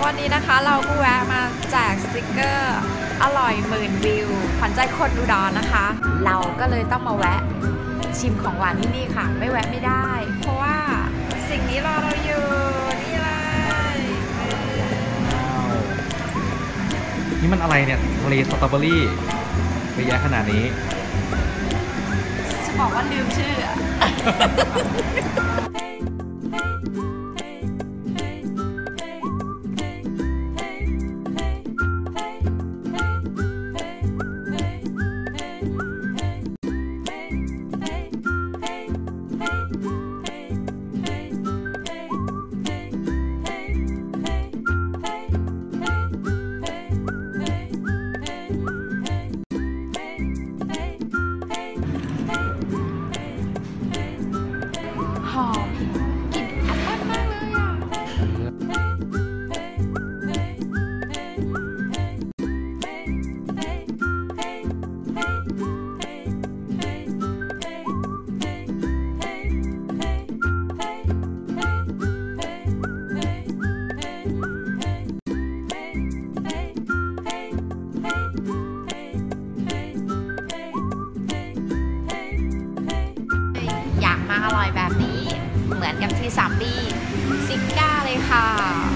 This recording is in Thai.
วันนี้นะคะเราก็แวะมาแจกสติกเกอร์อร่อยหมื่นวิวขวัญใจคนอุดรนะคะ เราก็เลยต้องมาแวะชิมของหวานที่นี่ค่ะไม่แวะไม่ได้ เพราะว่าสิ่งนี้รอเราอยู่นี่เลยนี่มันอะไรเนี่ยทะเลสตรอเบอรี่เยอะแยะขนาดนี้จะบอกว่าลืมชื่อหอมกลิ่นแอปเปิ้ลมากเลยอ่ะอยากมาอร่อยแบบนี้เหมือนกับที่3Dซิก้าเลยค่ะ